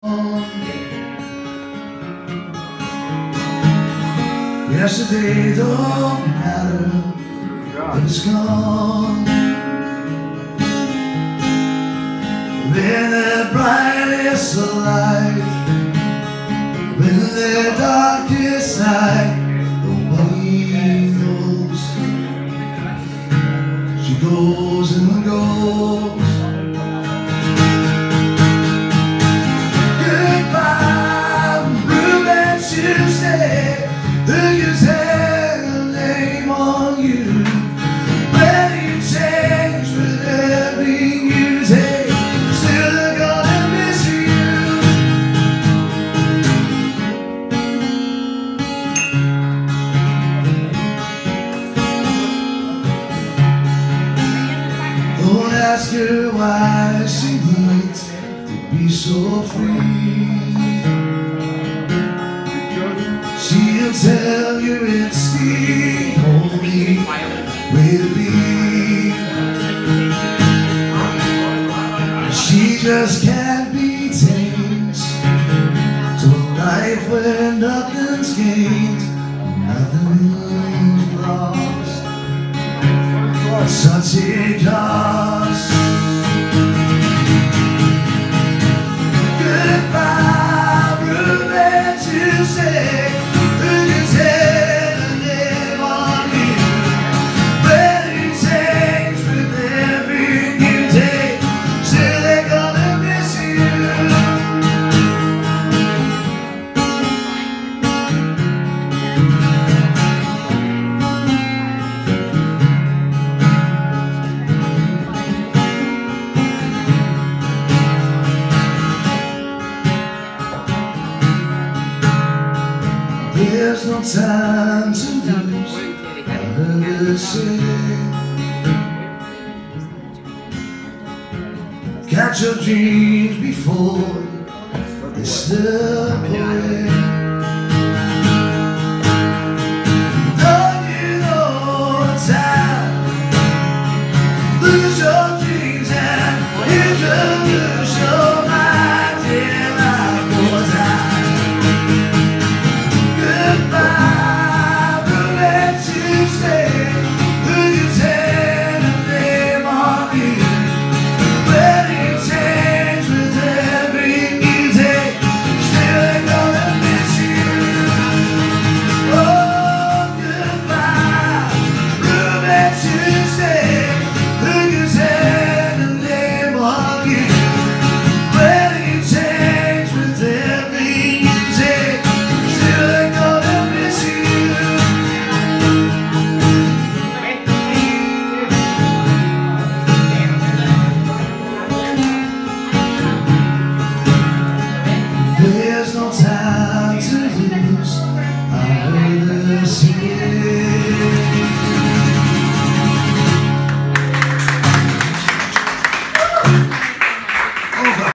Yesterday don't matter, it's gone. When the brightest of light, when the darkest night, nobody knows. She goes and goes. Goodbye, Ruby Tuesday. Look his hand, name on you. When you change with every new day, still gonna miss you. Don't ask her why she needs to be so free. She'll tell you it's the only way to be. She just can't be tamed to a life where nothing's gained, nothing's lost. Such a cost. Goodbye, Ruby Tuesday. There's no time to lose, I heard her say. Catch your dreams before they slip away.